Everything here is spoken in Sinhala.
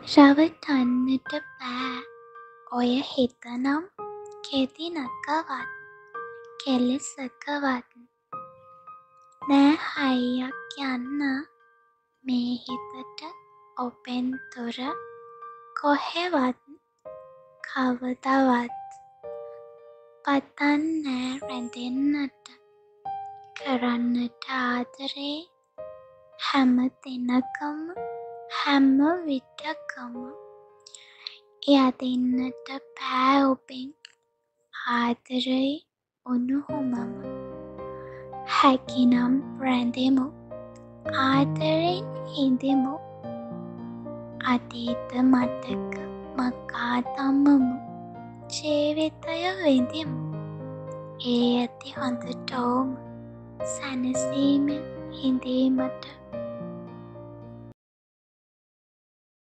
රවටන්නට බෑ ඔය හිතනම් කෙටි නකවත් කෙලෙසකවත් නෑ හයියක් යන්න මේ හිතට ඔබෙන් තොර කොහෙවත් කවදවත් පතන්නෑ රැඳෙන්නට කරන්නට ආදරේ හැම දිනකම හැම විටකම යදින්නට බෑ ඔබෙන් ආදරේ උණුහුමම හැකිනම් රැඳෙමු ආදරෙන් හිඳෙමු අතීත මතක මකා තබමු ජීවිතය විඳිමු ඒ ඇති හොඳටෝම සැනසීමෙන් හිඳීමට